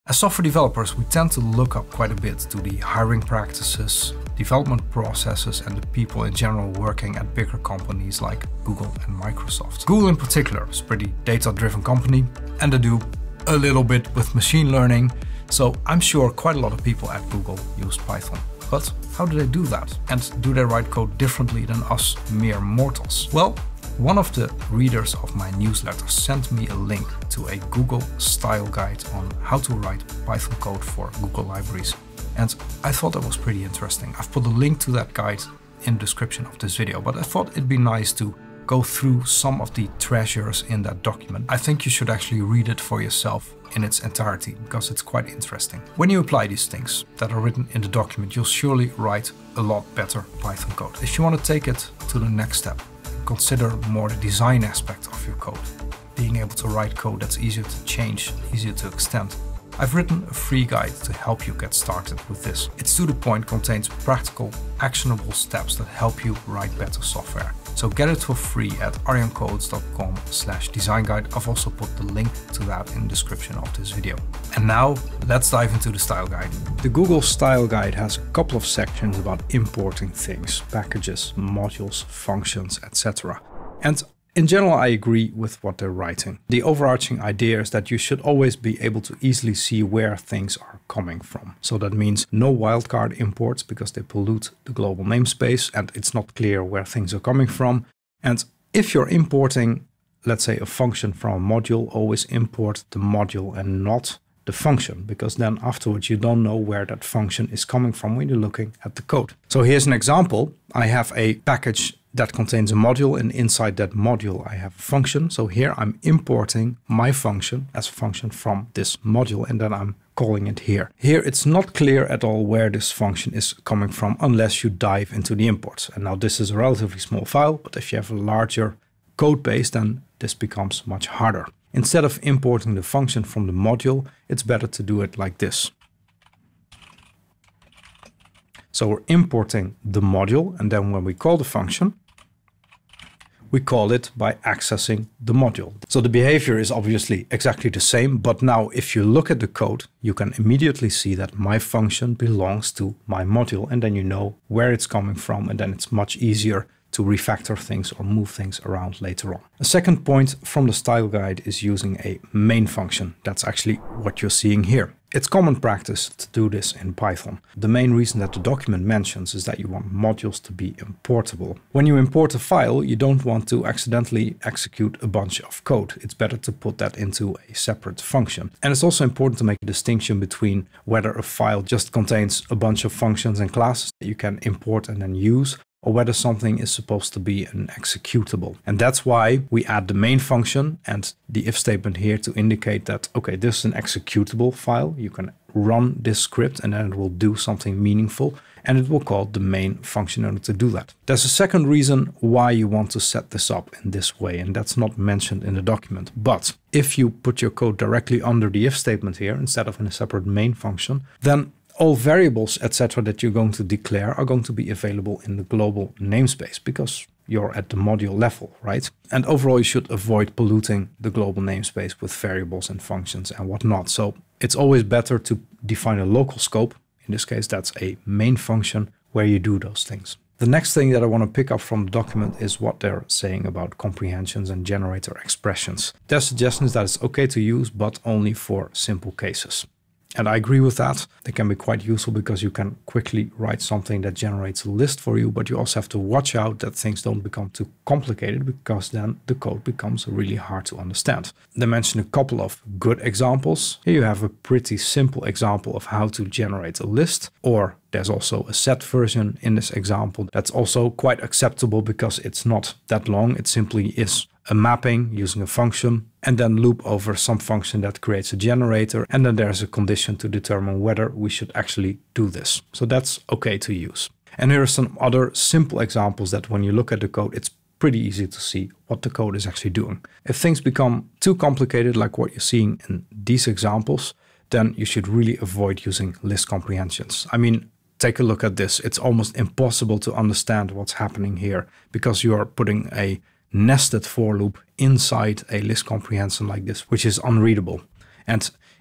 As software developers, we tend to look up quite a bit to the hiring practices, development processes, and the people in general working at bigger companies like Google and Microsoft. Google in particular is a pretty data-driven company, and they do a little bit with machine learning, so I'm sure quite a lot of people at Google use Python. But how do they do that? And do they write code differently than us mere mortals? Well, one of the readers of my newsletter sent me a link to a Google style guide on how to write Python code for Google libraries. And I thought that was pretty interesting. I've put a link to that guide in the description of this video, but I thought it'd be nice to go through some of the treasures in that document. I think you should actually read it for yourself in its entirety, because it's quite interesting. When you apply these things that are written in the document, you'll surely write a lot better Python code. If you want to take it to the next step, consider more the design aspect of your code. Being able to write code that's easier to change, easier to extend. I've written a free guide to help you get started with this. It's to the point, contains practical, actionable steps that help you write better software. So get it for free at arjancodes.com/design guide. I've also put the link to that in the description of this video. And now let's dive into the style guide. The Google style guide has a couple of sections about importing things, packages, modules, functions, etc. And in general, I agree with what they're writing. The overarching idea is that you should always be able to easily see where things are coming from. So that means no wildcard imports because they pollute the global namespace and it's not clear where things are coming from. And if you're importing, let's say, a function from a module, always import the module and not the function, because then afterwards you don't know where that function is coming from when you're looking at the code. So here's an example. I have a package that contains a module, and inside that module I have a function. So here I'm importing my function as a function from this module, and then I'm calling it here. Here it's not clear at all where this function is coming from unless you dive into the imports. And now this is a relatively small file, but if you have a larger code base, then this becomes much harder. Instead of importing the function from the module, it's better to do it like this. So we're importing the module, and then when we call the function, we call it by accessing the module. So the behavior is obviously exactly the same, but now if you look at the code, you can immediately see that my function belongs to my module, and then you know where it's coming from, and then it's much easier to refactor things or move things around later on. A second point from the style guide is using a main function. That's actually what you're seeing here. It's common practice to do this in Python. The main reason that the document mentions is that you want modules to be importable. When you import a file, you don't want to accidentally execute a bunch of code. It's better to put that into a separate function. And it's also important to make a distinction between whether a file just contains a bunch of functions and classes that you can import and then use, or whether something is supposed to be an executable. And that's why we add the main function and the if statement here to indicate that, okay, this is an executable file. You can run this script and then it will do something meaningful, and it will call the main function in order to do that. There's a second reason why you want to set this up in this way, and that's not mentioned in the document. But if you put your code directly under the if statement here instead of in a separate main function, then all variables, etc., that you're going to declare are going to be available in the global namespace because you're at the module level, right? And overall, you should avoid polluting the global namespace with variables and functions and whatnot. So it's always better to define a local scope. In this case, that's a main function where you do those things. The next thing that I want to pick up from the document is what they're saying about comprehensions and generator expressions. Their suggestion is that it's okay to use, but only for simple cases. And I agree with that. They can be quite useful because you can quickly write something that generates a list for you, but you also have to watch out that things don't become too complicated, because then the code becomes really hard to understand. They mention a couple of good examples. Here you have a pretty simple example of how to generate a list, or there's also a set version in this example that's also quite acceptable because it's not that long. It simply is a mapping using a function and then loop over some function that creates a generator. And then there's a condition to determine whether we should actually do this. So that's okay to use. And here are some other simple examples that when you look at the code, it's pretty easy to see what the code is actually doing. If things become too complicated, like what you're seeing in these examples, then you should really avoid using list comprehensions. I mean, take a look at this. It's almost impossible to understand what's happening here because you are putting a nested for loop inside a list comprehension like this, which is unreadable. And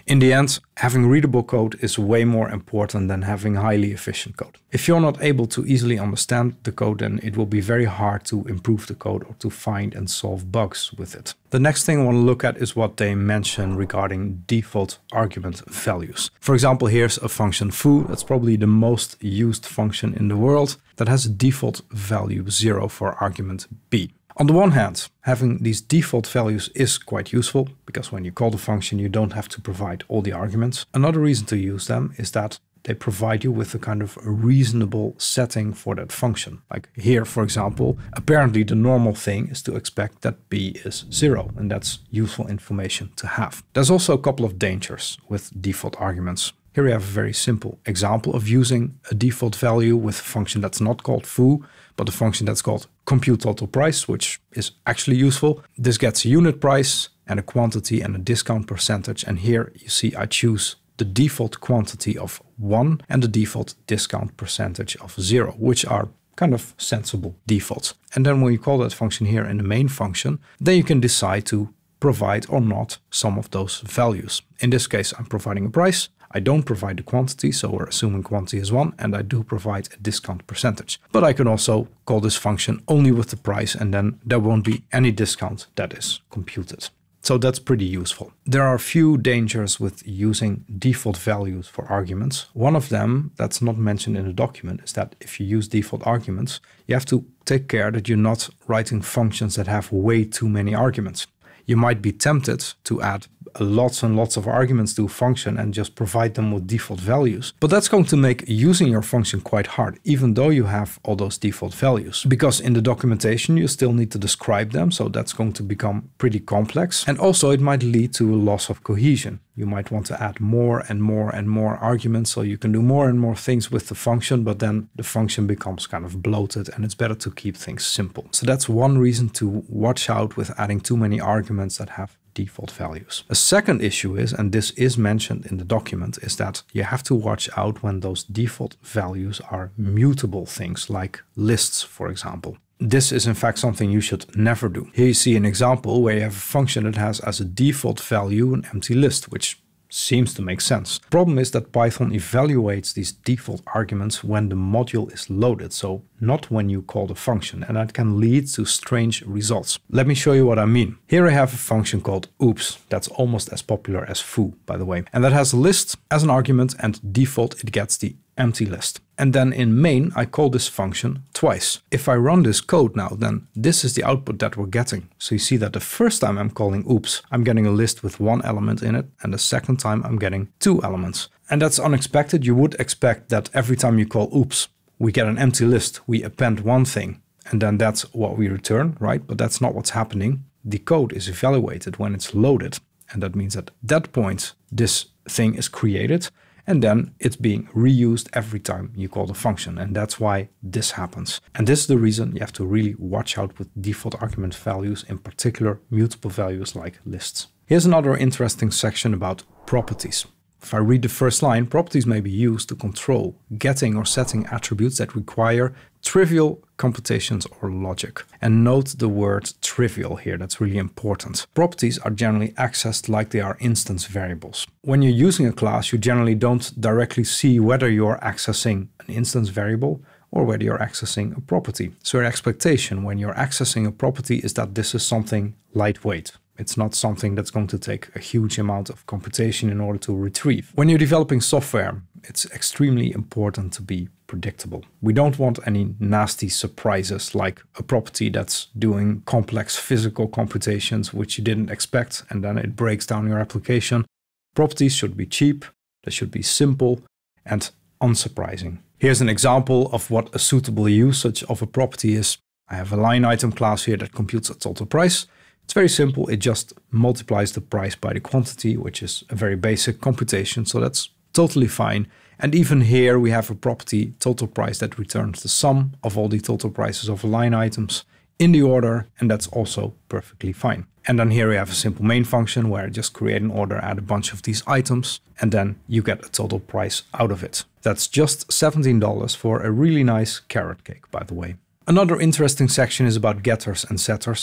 In the end, having readable code is way more important than having highly efficient code. If you're not able to easily understand the code, then it will be very hard to improve the code or to find and solve bugs with it. The next thing I want to look at is what they mention regarding default argument values. For example, here's a function foo. That's probably the most used function in the world that has a default value 0 for argument b. On the one hand, having these default values is quite useful because when you call the function, you don't have to provide all the arguments. Another reason to use them is that they provide you with a kind of reasonable setting for that function. Like here, for example, apparently the normal thing is to expect that b is 0, and that's useful information to have. There's also a couple of dangers with default arguments. Here we have a very simple example of using a default value with a function that's not called foo, but a function that's called compute total price, which is actually useful. This gets a unit price and a quantity and a discount percentage. And here you see I choose the default quantity of 1 and the default discount percentage of 0, which are kind of sensible defaults. And then when you call that function here in the main function, then you can decide to provide or not some of those values. In this case, I'm providing a price. I don't provide the quantity, so we're assuming quantity is 1, and I do provide a discount percentage. But I can also call this function only with the price, and then there won't be any discount that is computed. So that's pretty useful. There are a few dangers with using default values for arguments. One of them that's not mentioned in the document is that if you use default arguments, you have to take care that you're not writing functions that have way too many arguments. You might be tempted to add lots and lots of arguments to a function and just provide them with default values. But that's going to make using your function quite hard, even though you have all those default values. Because in the documentation, you still need to describe them. So that's going to become pretty complex. And also it might lead to a loss of cohesion. You might want to add more and more and more arguments so you can do more and more things with the function, but then the function becomes kind of bloated and it's better to keep things simple. So that's one reason to watch out with adding too many arguments that have default values. A second issue is, and this is mentioned in the document, is that you have to watch out when those default values are mutable things like lists, for example. This is in fact something you should never do. Here you see an example where you have a function that has as a default value an empty list, which seems to make sense. The problem is that Python evaluates these default arguments when the module is loaded, so not when you call the function, and that can lead to strange results. Let me show you what I mean. Here I have a function called oops, that's almost as popular as foo, by the way, and that has a list as an argument, and default it gets the empty list. And then in main, I call this function twice. If I run this code now, then this is the output that we're getting. So you see that the first time I'm calling oops, I'm getting a list with one element in it. And the second time I'm getting two elements. And that's unexpected. You would expect that every time you call oops, we get an empty list. We append one thing and then that's what we return, right? But that's not what's happening. The code is evaluated when it's loaded. And that means at that point, this thing is created. And then it's being reused every time you call the function. And that's why this happens. And this is the reason you have to really watch out with default argument values, in particular mutable values like lists. Here's another interesting section about properties. If I read the first line, properties may be used to control getting or setting attributes that require trivial computations or logic. And note the word trivial here, that's really important. Properties are generally accessed like they are instance variables. When you're using a class, you generally don't directly see whether you're accessing an instance variable or whether you're accessing a property. So your expectation when you're accessing a property is that this is something lightweight. It's not something that's going to take a huge amount of computation in order to retrieve. When you're developing software, it's extremely important to be predictable. We don't want any nasty surprises like a property that's doing complex physical computations which you didn't expect and then it breaks down your application. Properties should be cheap, they should be simple and unsurprising. Here's an example of what a suitable usage of a property is. I have a line item class here that computes a total price. It's very simple, it just multiplies the price by the quantity, which is a very basic computation, so that's totally fine. And even here we have a property total price that returns the sum of all the total prices of line items in the order, and that's also perfectly fine. And then here we have a simple main function where I just create an order, add a bunch of these items, and then you get a total price out of it. That's just $17 for a really nice carrot cake, by the way. Another interesting section is about getters and setters.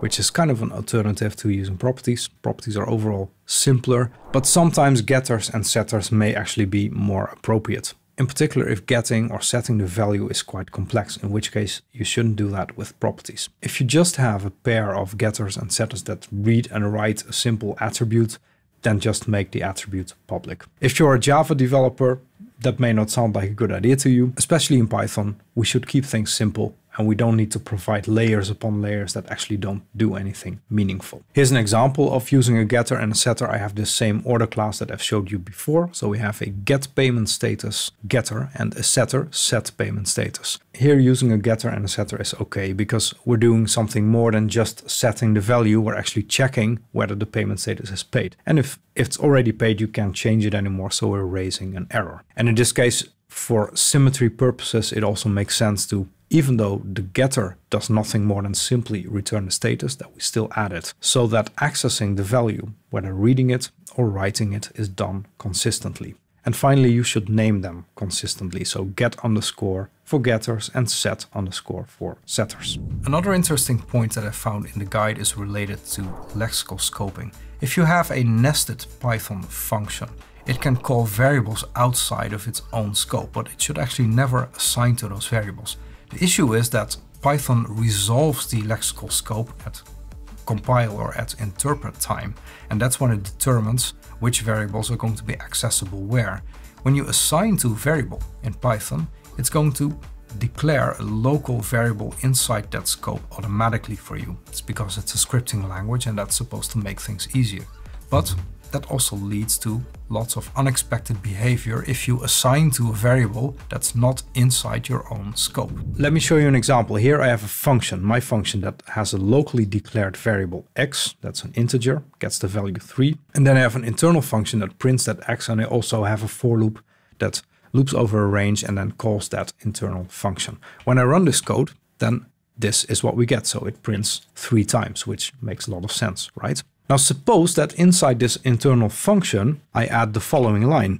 which is kind of an alternative to using properties. Properties are overall simpler, but sometimes getters and setters may actually be more appropriate. In particular, if getting or setting the value is quite complex, in which case you shouldn't do that with properties. If you just have a pair of getters and setters that read and write a simple attribute, then just make the attribute public. If you're a Java developer, that may not sound like a good idea to you. Especially in Python, we should keep things simple and we don't need to provide layers upon layers that actually don't do anything meaningful. Here's an example of using a getter and a setter. I have this same order class that I've showed you before. So we have a get payment status getter and a setter set payment status. Here using a getter and a setter is okay because we're doing something more than just setting the value. We're actually checking whether the payment status is paid. And if it's already paid, you can't change it anymore. So we're raising an error. And in this case, for symmetry purposes, it also makes sense to, even though the getter does nothing more than simply return the status, that we still add it, so that accessing the value, whether reading it or writing it, is done consistently. And finally, you should name them consistently. So get underscore for getters and set underscore for setters. Another interesting point that I found in the guide is related to lexical scoping. If you have a nested Python function, it can call variables outside of its own scope, but it should actually never assign to those variables. The issue is that Python resolves the lexical scope at compile or at interpret time, and that's when it determines which variables are going to be accessible where. When you assign to a variable in Python, it's going to declare a local variable inside that scope automatically for you. It's because it's a scripting language and that's supposed to make things easier. But that also leads to lots of unexpected behavior if you assign to a variable that's not inside your own scope. Let me show you an example. Here I have a function, my function, that has a locally declared variable x, that's an integer, gets the value 3. And then I have an internal function that prints that x, and I also have a for loop that loops over a range and then calls that internal function. When I run this code, then this is what we get. So it prints 3 times, which makes a lot of sense, right? Now suppose that inside this internal function, I add the following line.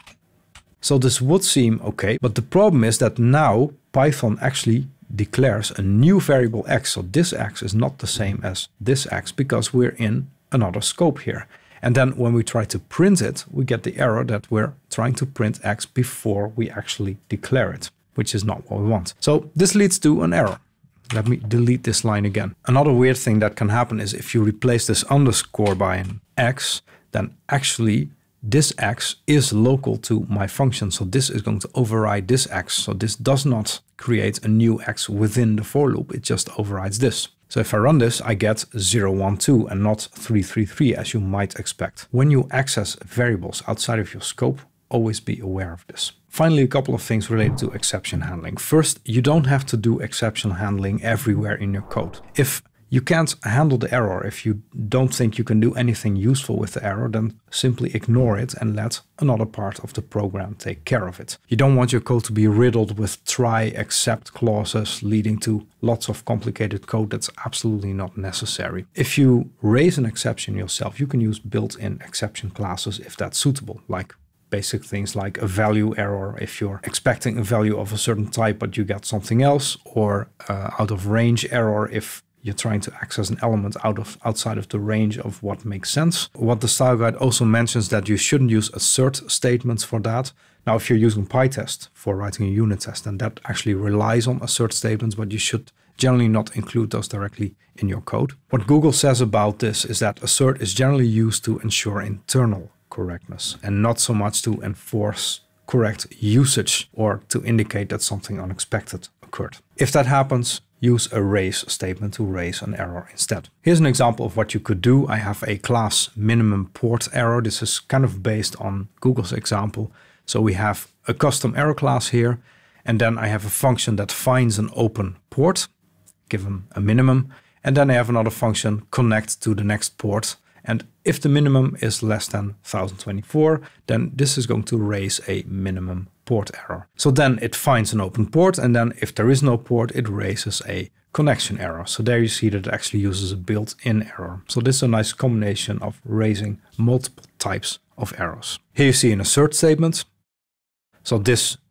So this would seem okay, but the problem is that now Python actually declares a new variable x. So this x is not the same as this x because we're in another scope here. And then when we try to print it, we get the error that we're trying to print x before we actually declare it, which is not what we want. So this leads to an error. Let me delete this line again. Another weird thing that can happen is if you replace this underscore by an x, then actually this x is local to my function. So this is going to override this x. So this does not create a new x within the for loop. It just overrides this. So if I run this, I get 0, 1, 2 and not 3, 3, 3 as you might expect. When you access variables outside of your scope, always be aware of this. Finally, a couple of things related to exception handling. First, you don't have to do exception handling everywhere in your code. If you can't handle the error, if you don't think you can do anything useful with the error, then simply ignore it and let another part of the program take care of it. You don't want your code to be riddled with try except clauses leading to lots of complicated code that's absolutely not necessary. If you raise an exception yourself, you can use built-in exception classes if that's suitable, like basic things like a value error if you're expecting a value of a certain type but you get something else, or out of range error if you're trying to access an element outside of the range of what makes sense. What the style guide also mentions that you shouldn't use assert statements for that. Now if you're using PyTest for writing a unit test, then that actually relies on assert statements, but you should generally not include those directly in your code. What Google says about this is that assert is generally used to ensure internal correctness and not so much to enforce correct usage or to indicate that something unexpected occurred. If that happens, use a raise statement to raise an error instead. Here's an example of what you could do. I have a class minimum port error. This is kind of based on Google's example. So we have a custom error class here, and then I have a function that finds an open port, given a minimum, and then I have another function connect to the next port. And if the minimum is less than 1024, then this is going to raise a minimum port error. So then it finds an open port, and then if there is no port, it raises a connection error. So there you see that it actually uses a built-in error. So this is a nice combination of raising multiple types of errors. Here you see an assert statement. So this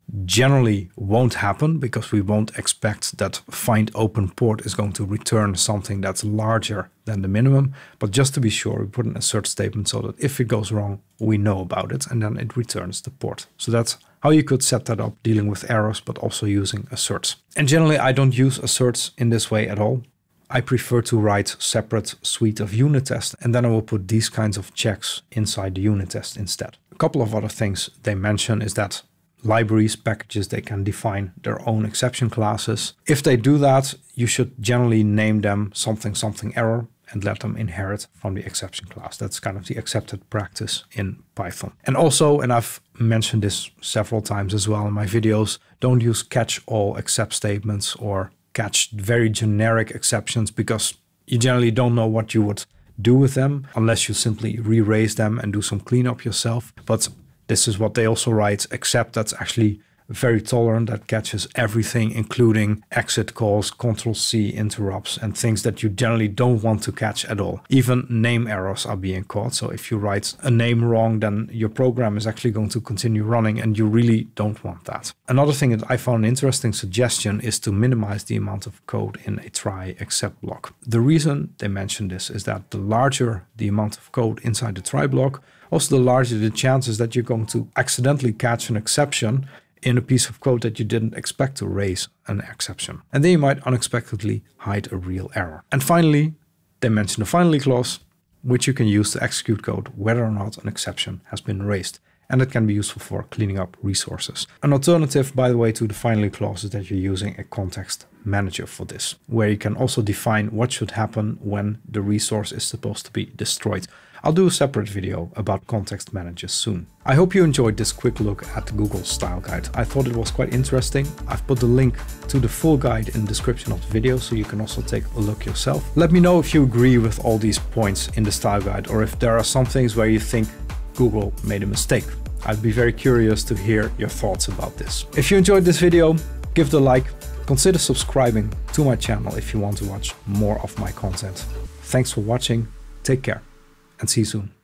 generally won't happen because we won't expect that find open port is going to return something that's larger than the minimum. But just to be sure, we put an assert statement so that if it goes wrong, we know about it and then it returns the port. So that's how you could set that up, dealing with errors, but also using asserts. And generally, I don't use asserts in this way at all. I prefer to write separate suite of unit tests, and then I will put these kinds of checks inside the unit test instead. A couple of other things they mention is that libraries, packages, they can define their own exception classes. If they do that, you should generally name them something error and let them inherit from the exception class. That's kind of the accepted practice in Python. And also, and I've mentioned this several times as well in my videos, don't use catch-all except statements or catch very generic exceptions, because you generally don't know what you would do with them unless you simply re-raise them and do some cleanup yourself. But this is what they also write, except that's actually very tolerant, that catches everything, including exit calls, Ctrl-C interrupts, and things that you generally don't want to catch at all. Even name errors are being caught. So if you write a name wrong, then your program is actually going to continue running, and you really don't want that. Another thing that I found an interesting suggestion is to minimize the amount of code in a try except block. The reason they mention this is that the larger the amount of code inside the try block, also the larger the chances that you're going to accidentally catch an exception in a piece of code that you didn't expect to raise an exception. And then you might unexpectedly hide a real error. And finally, they mention the finally clause, which you can use to execute code whether or not an exception has been raised. And it can be useful for cleaning up resources. An alternative, by the way, to the finally clause is that you're using a context manager for this, where you can also define what should happen when the resource is supposed to be destroyed. I'll do a separate video about context managers soon. I hope you enjoyed this quick look at Google's style guide. I thought it was quite interesting. I've put the link to the full guide in the description of the video, so you can also take a look yourself. Let me know if you agree with all these points in the style guide, or if there are some things where you think Google made a mistake. I'd be very curious to hear your thoughts about this. If you enjoyed this video, give it a like. Consider subscribing to my channel if you want to watch more of my content. Thanks for watching. Take care and see you soon.